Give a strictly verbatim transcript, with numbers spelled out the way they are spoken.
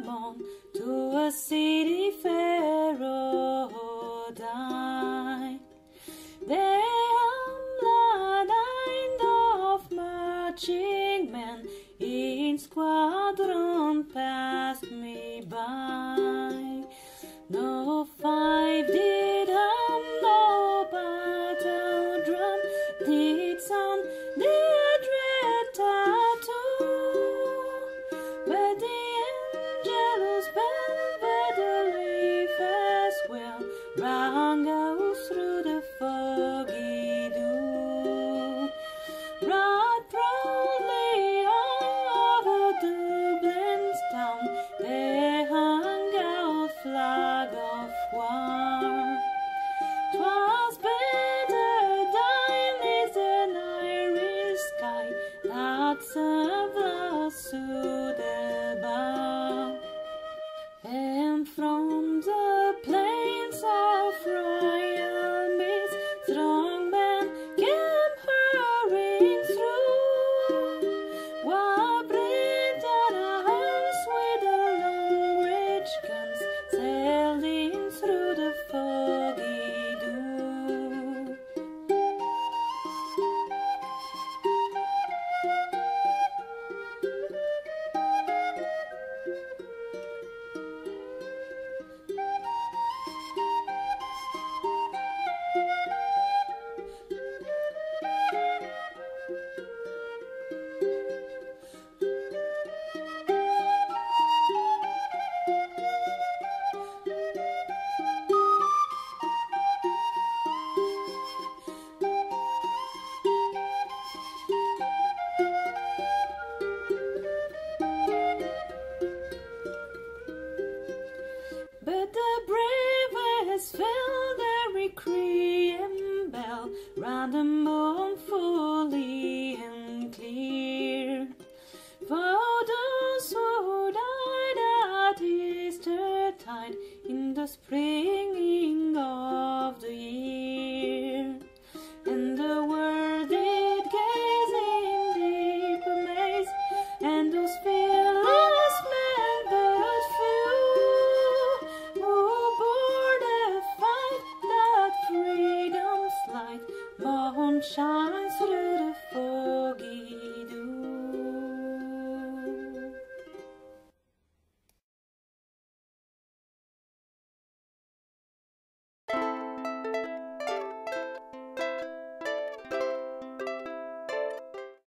on to a city Pharoah. They hum a line of marching men in squadron passed me by. No fife did hum, no battle drum did sound their dread tattoo, but the angelus bell